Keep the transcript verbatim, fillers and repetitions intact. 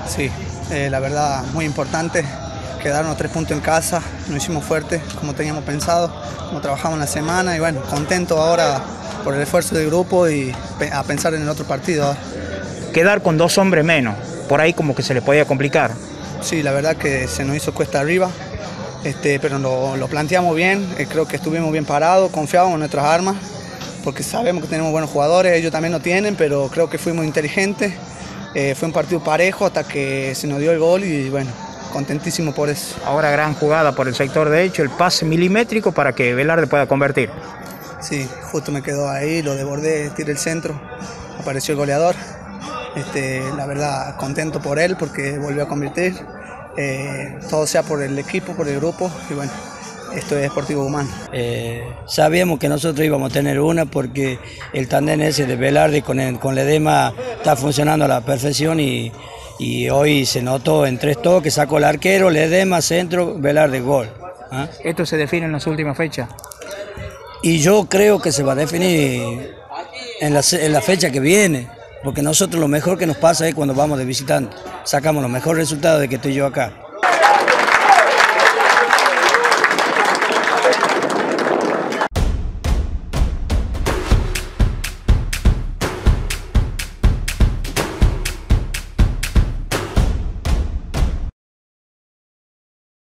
Sí, eh, la verdad muy importante, quedarnos tres puntos en casa, nos hicimos fuertes como teníamos pensado, como trabajamos en la semana y bueno, contento ahora por el esfuerzo del grupo y a pensar en el otro partido ahora. Quedar con dos hombres menos, por ahí como que se le podía complicar. Sí, la verdad que se nos hizo cuesta arriba, este, pero lo, lo planteamos bien, eh, creo que estuvimos bien parados, confiábamos en nuestras armas, porque sabemos que tenemos buenos jugadores, ellos también lo tienen, pero creo que fuimos inteligentes. Eh, fue un partido parejo hasta que se nos dio el gol y bueno, contentísimo por eso. Ahora gran jugada por el sector derecho, el pase milimétrico para que Velarde pueda convertir. Sí, justo me quedó ahí, lo desbordé, tiré el centro, apareció el goleador. Este, la verdad, contento por él porque volvió a convertir. Eh, todo sea por el equipo, por el grupo y bueno, esto es Sportivo Humano. Eh, sabíamos que nosotros íbamos a tener una porque el tandem ese de Velarde con, el, con Ledesma está funcionando a la perfección y, y hoy se notó en tres toques, sacó el arquero, Ledesma, centro, Velarde, gol. ¿Ah? ¿Esto se define en las últimas fechas? Y yo creo que se va a definir en la, en la fecha que viene, porque nosotros lo mejor que nos pasa es cuando vamos de visitante, sacamos los mejores resultados de que estoy yo acá.